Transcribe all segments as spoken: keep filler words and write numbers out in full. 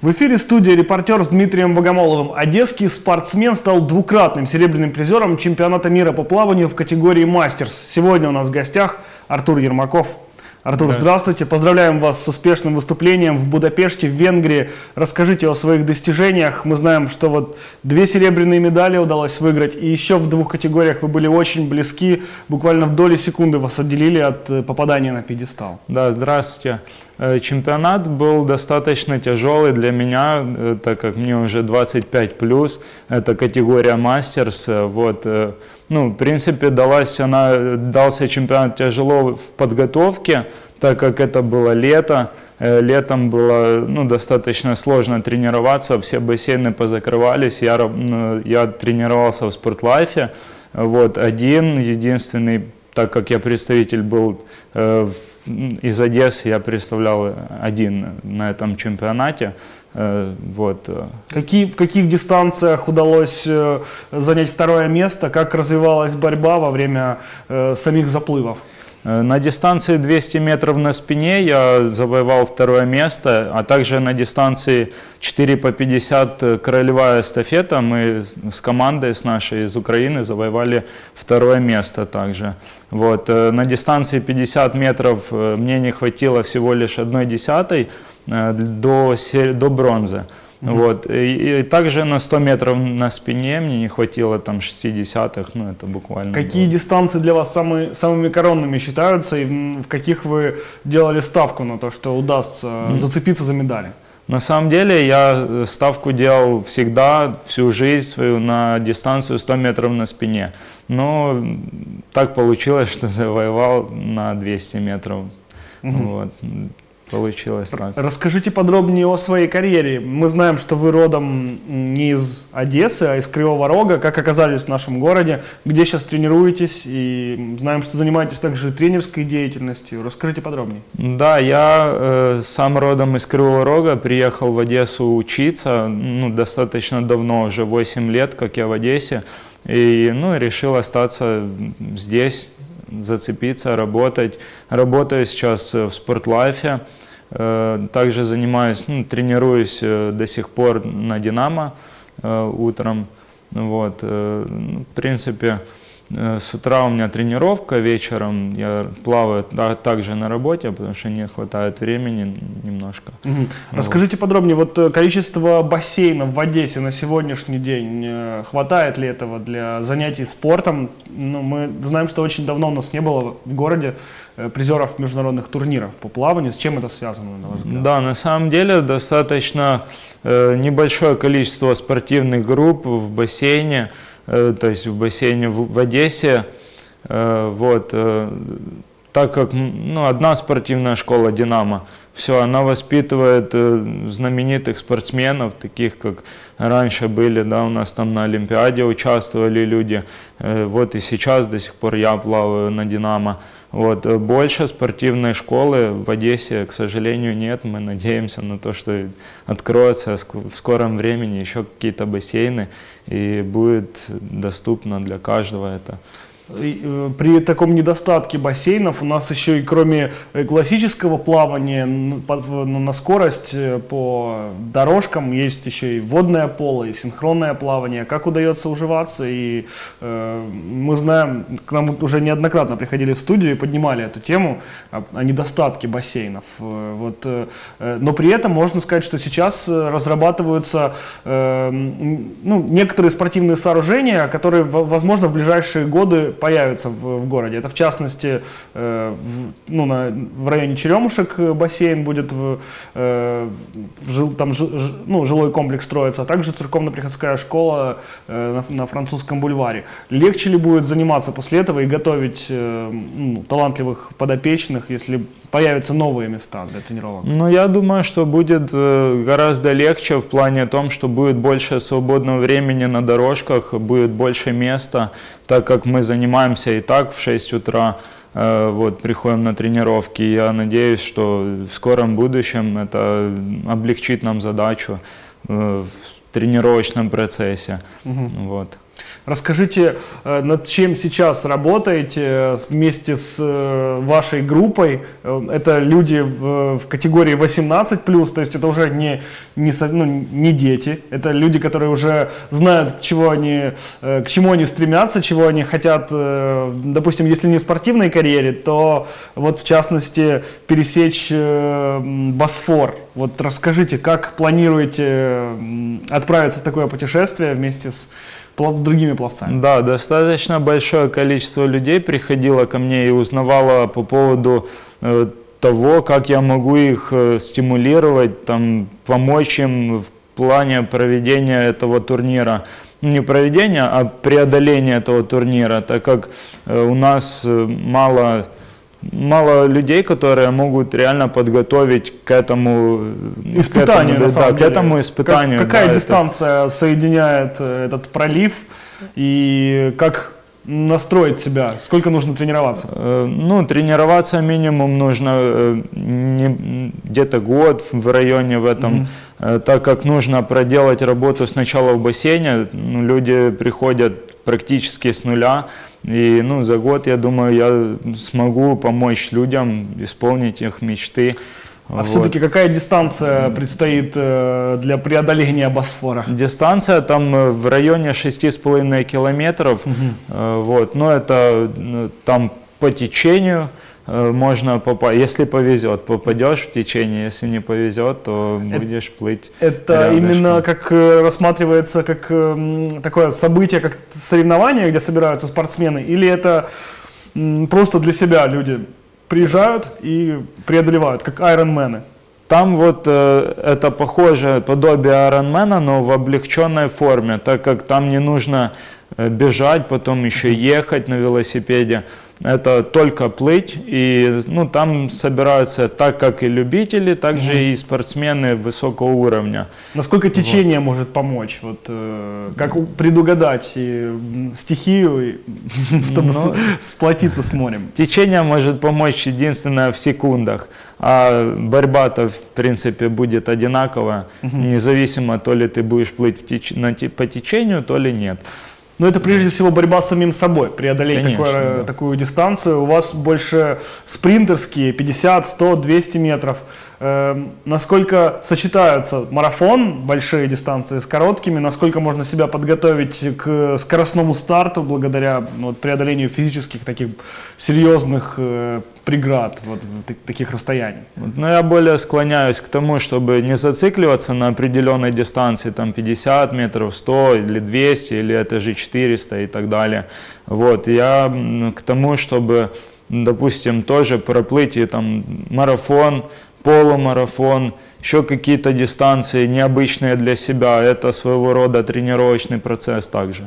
В эфире студии репортер с Дмитрием Богомоловым. Одесский спортсмен стал двукратным серебряным призером чемпионата мира по плаванию в категории мастерс. Сегодня у нас в гостях Артур Ермаков. Артур, здравствуйте. здравствуйте. Поздравляем вас с успешным выступлением в Будапеште, в Венгрии. Расскажите о своих достижениях. Мы знаем, что вот две серебряные медали удалось выиграть. И еще в двух категориях вы были очень близки. Буквально в доли секунды вас отделили от попадания на пьедестал. Да, здравствуйте. Чемпионат был достаточно тяжелый для меня, так как мне уже двадцать пять плюс. Это категория мастерс. Вот. Ну, в принципе, далась она, дался чемпионат тяжело в подготовке, так как это было лето. Летом было ну, достаточно сложно тренироваться, все бассейны позакрывались. Я, я тренировался в спортлайфе. Вот, один, единственный, так как я представитель был э, из Одессы, я представлял один на этом чемпионате. Вот. Какие, в каких дистанциях удалось занять второе место? Как развивалась борьба во время э, самих заплывов? На дистанции двести метров на спине я завоевал второе место, а также на дистанции четыре по пятьдесят королевая эстафета мы с командой, с нашей из Украины, завоевали второе место также. Вот. На дистанции пятьдесят метров мне не хватило всего лишь одной десятой до, до бронзы. Mm-hmm. Вот. И, и также на сто метров на спине мне не хватило там шестидесятых, ну это буквально. Какие было. дистанции для вас самые, самыми коронными считаются и в каких вы делали ставку на то, что удастся mm-hmm. зацепиться за медали? На самом деле я ставку делал всегда, всю жизнь свою на дистанцию сто метров на спине. Но так получилось, что завоевал на двести метров. Mm-hmm. Вот. Получилось так. Расскажите подробнее о своей карьере. Мы знаем, что вы родом не из Одессы, а из Кривого Рога. Как оказались в нашем городе? Где сейчас тренируетесь? И знаем, что занимаетесь также тренерской деятельностью. Расскажите подробнее. Да, я э, сам родом из Кривого Рога. Приехал в Одессу учиться. Ну, достаточно давно, уже восемь лет, как я в Одессе. И ну, решил остаться здесь, зацепиться, работать. Работаю сейчас в спортлайфе. Также занимаюсь, ну, тренируюсь до сих пор на Динамо утром. Вот. В принципе, с утра у меня тренировка, вечером я плаваю а также на работе, потому что не хватает времени немножко. Угу. Вот. Расскажите подробнее, вот количество бассейнов в Одессе на сегодняшний день, хватает ли этого для занятий спортом? Ну, мы знаем, что очень давно у нас не было в городе призеров международных турниров по плаванию. С чем это связано, на ваш взгляд? Да, на самом деле достаточно э, небольшое количество спортивных групп в бассейне. То есть в бассейне в, в Одессе, э, вот, э, так как ну, одна спортивная школа «Динамо», все, она воспитывает э, знаменитых спортсменов, таких как раньше были, да, у нас там на Олимпиаде участвовали люди, э, вот и сейчас до сих пор я плаваю на «Динамо». Вот, больше спортивной школы в Одессе, к сожалению, нет. Мы надеемся на то, что откроются в скором времени еще какие-то бассейны и будет доступно для каждого это. При таком недостатке бассейнов у нас еще и кроме классического плавания на скорость по дорожкам есть еще и водное поло, и синхронное плавание. Как удается уживаться? И э, мы знаем, к нам уже неоднократно приходили в студию и поднимали эту тему о, о недостатке бассейнов. Вот, э, но при этом можно сказать, что сейчас разрабатываются э, ну, некоторые спортивные сооружения, которые, возможно, в ближайшие годы появится в, в городе. Это в частности э, в, ну, на, в районе Черемушек бассейн будет, в, э, в жил, там ж, ж, ну, жилой комплекс строится, а также церковно-приходская школа э, на, на Французском бульваре. Легче ли будет заниматься после этого и готовить э, ну, талантливых подопечных, если появятся новые места для тренировок? Ну, я думаю, что будет э, гораздо легче в плане том, что будет больше свободного времени на дорожках, будет больше места, так как мы занимаемся и так в шесть утра, э, вот, приходим на тренировки. Я надеюсь, что в скором будущем это облегчит нам задачу э, в тренировочном процессе. Угу. Вот. Расскажите, над чем сейчас работаете вместе с вашей группой. Это люди в, в категории восемнадцать плюс, то есть это уже не, не, ну, не дети, это люди, которые уже знают, к, чего они, к чему они стремятся, чего они хотят, допустим, если не в спортивной карьере, то вот в частности пересечь Босфор. Вот расскажите, как планируете отправиться в такое путешествие вместе с с другими пловцами? Да, достаточно большое количество людей приходило ко мне и узнавало по поводу э, того, как я могу их э, стимулировать, там, помочь им в плане проведения этого турнира. Не проведения, а преодоления этого турнира, так как э, у нас э, мало... Мало людей, которые могут реально подготовить к этому испытанию, к этому, на самом да, деле. К этому испытанию. Как, какая да, дистанция это... соединяет этот пролив и как настроить себя? Сколько нужно тренироваться? Ну, тренироваться минимум нужно где-то год в районе в этом, mm-hmm. так как нужно проделать работу сначала в бассейне. Ну, люди приходят практически с нуля. И ну, за год, я думаю, я смогу помочь людям исполнить их мечты. А вот. Все-таки какая дистанция предстоит для преодоления Босфора? Дистанция там в районе шести с половиной километров. Угу. Вот. Но это там по течению можно попасть. Если повезет, попадешь в течение. Если не повезет, то будешь это, плыть. Это рядышком. именно как рассматривается как такое событие, как соревнование, где собираются спортсмены, или это просто для себя люди приезжают и преодолевают, как айронмены? Там вот э, это похоже, подобие айронмена, но в облегченной форме, так как там не нужно э, бежать, потом еще ехать на велосипеде. Это только плыть, и ну, там собираются так как и любители, так же mm-hmm. и спортсмены высокого уровня. Насколько течение вот. может помочь? Вот, э, как предугадать и стихию, и, чтобы ну, сплотиться с морем? Течение может помочь единственное в секундах, а борьба-то в принципе будет одинаковая, mm-hmm. независимо, то ли ты будешь плыть в теч... на... по течению, то ли нет. Но это прежде всего борьба с самим собой, преодолеть Конечно, такое, да. такую дистанцию. У вас больше спринтерские, пятьдесят, сто, двести метров. Э, насколько сочетаются марафон, большие дистанции с короткими, насколько можно себя подготовить к скоростному старту благодаря ну, вот, преодолению физических таких серьезных э, преград, вот, таких расстояний? Но я более склоняюсь к тому, чтобы не зацикливаться на определенной дистанции, там пятьдесят метров, сто или двести, или это же четыреста и так далее. Вот, я к тому, чтобы, допустим, тоже проплыть и, там, марафон, полумарафон, еще какие-то дистанции необычные для себя. Это своего рода тренировочный процесс также.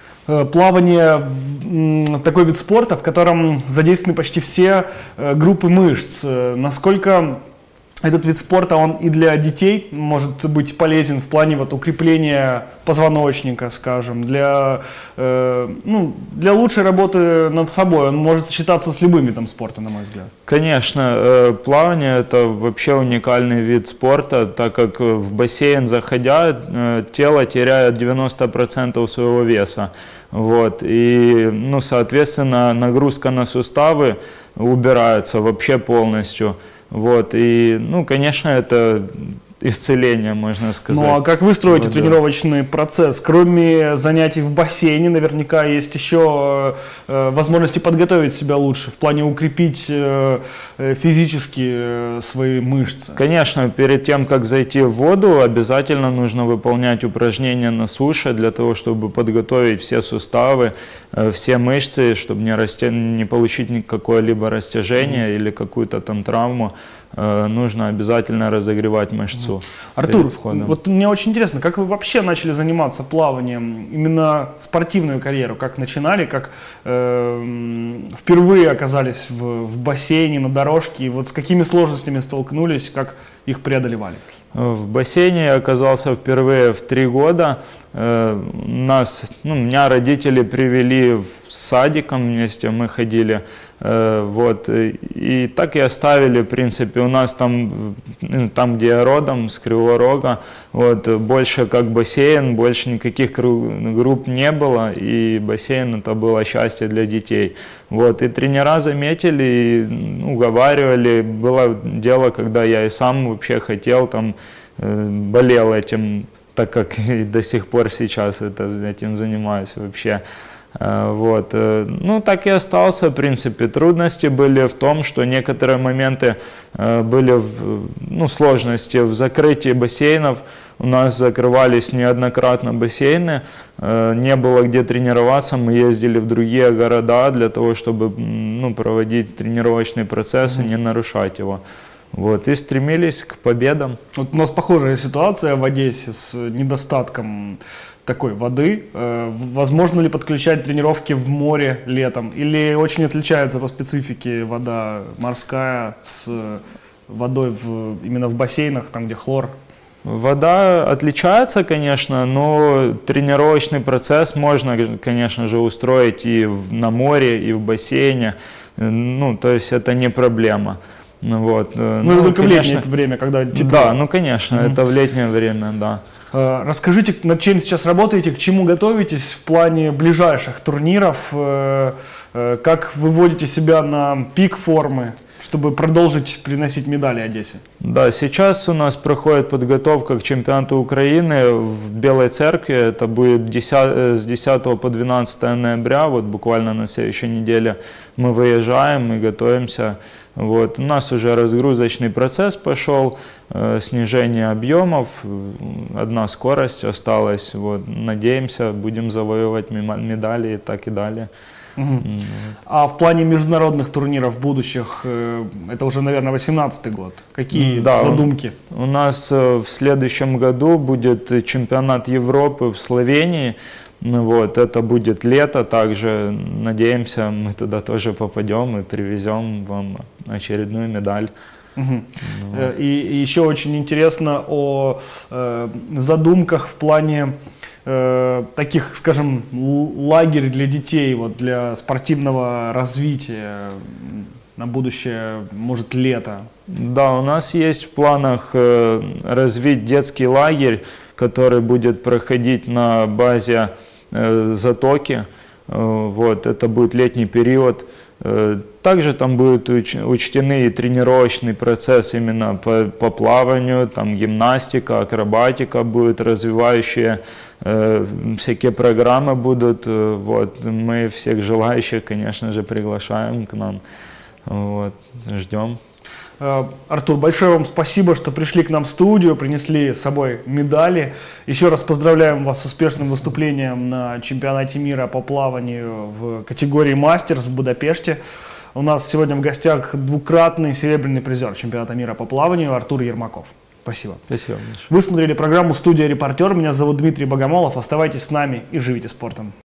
Плавание – такой вид спорта, в котором задействованы почти все группы мышц. Насколько этот вид спорта, он и для детей может быть полезен в плане вот укрепления позвоночника, скажем, для, э, ну, для лучшей работы над собой. Он может сочетаться с любым видом спорта, на мой взгляд. Конечно, э, плавание – это вообще уникальный вид спорта, так как в бассейн заходя, э, тело теряет девяносто процентов своего веса. Вот, и, ну, соответственно, нагрузка на суставы убирается вообще полностью. Вот, и, ну, конечно, это исцеление, можно сказать. Ну, а как вы строите вот, тренировочный да. процесс? Кроме занятий в бассейне, наверняка есть еще э, возможности подготовить себя лучше, в плане укрепить э, физически э, свои мышцы. Конечно, перед тем, как зайти в воду, обязательно нужно выполнять упражнения на суше, для того, чтобы подготовить все суставы, э, все мышцы, чтобы не, расте... не получить какое-либо растяжение mm-hmm. или какую-то там травму. Нужно обязательно разогревать мышцу. Артур, вот мне очень интересно, как вы вообще начали заниматься плаванием, именно спортивную карьеру, как начинали, как э, впервые оказались в, в бассейне, на дорожке, и вот с какими сложностями столкнулись, как их преодолевали? В бассейне я оказался впервые в три года. Нас, ну, меня родители привели в садиком вместе, мы ходили. Вот, и так и оставили, в принципе, у нас там, там где я родом, с Кривого Рога, вот, больше как бассейн, больше никаких групп не было, и бассейн это было счастье для детей. Вот, и тренера заметили, и уговаривали, было дело, когда я и сам вообще хотел, там, болел этим, так как и до сих пор сейчас это, этим занимаюсь вообще. Вот. Ну, так и остался, в принципе. Трудности были в том, что некоторые моменты были, в, ну, сложности в закрытии бассейнов. У нас закрывались неоднократно бассейны, не было где тренироваться, мы ездили в другие города для того, чтобы, ну, проводить тренировочный процесс и не нарушать его. Вот, и стремились к победам. Вот у нас похожая ситуация в Одессе с недостатком такой воды. Возможно ли подключать тренировки в море летом? Или очень отличается по специфике вода морская с водой в, именно в бассейнах, там где хлор? Вода отличается, конечно, но тренировочный процесс можно, конечно же, устроить и в, на море, и в бассейне. Ну, то есть это не проблема. Вот. Ну, ну только конечно, в летнее время, когда тепло. Да, ну конечно, mm-hmm. это в летнее время, да. Расскажите, над чем сейчас работаете, к чему готовитесь в плане ближайших турниров, как выводите себя на пик формы, чтобы продолжить приносить медали Одессе? Да, сейчас у нас проходит подготовка к чемпионату Украины в Белой Церкви. Это будет с десятого по двенадцатое ноября, вот буквально на следующей неделе мы выезжаем и готовимся. Вот. У нас уже разгрузочный процесс пошел, э, снижение объемов, одна скорость осталась. Вот. Надеемся, будем завоевывать медали и так и далее. Угу. Mm-hmm. А в плане международных турниров будущих, э, это уже, наверное, восемнадцатый год. Какие да, задумки? У нас э, в следующем году будет чемпионат Европы в Словении. Вот, это будет лето, также надеемся, мы туда тоже попадем и привезем вам очередную медаль. Угу. Вот. И, и еще очень интересно о э, задумках в плане э, таких, скажем, лагерей для детей, вот, для спортивного развития на будущее, может, лето. Да, у нас есть в планах э, развить детский лагерь, который будет проходить на базе э, Затоки. Э, вот, это будет летний период. Э, также там будет уч, учтены и тренировочный процесс именно по, по плаванию, там гимнастика, акробатика будет, развивающие э, всякие программы будут. Э, вот, мы всех желающих, конечно же, приглашаем к нам. Вот, ждем. Артур, большое вам спасибо, что пришли к нам в студию, принесли с собой медали. Еще раз поздравляем вас с успешным выступлением на чемпионате мира по плаванию в категории мастерс в Будапеште. У нас сегодня в гостях двукратный серебряный призер чемпионата мира по плаванию Артур Ермаков. Спасибо. Спасибо. Вы смотрели программу «Студия Репортер». Меня зовут Дмитрий Богомолов. Оставайтесь с нами и живите спортом.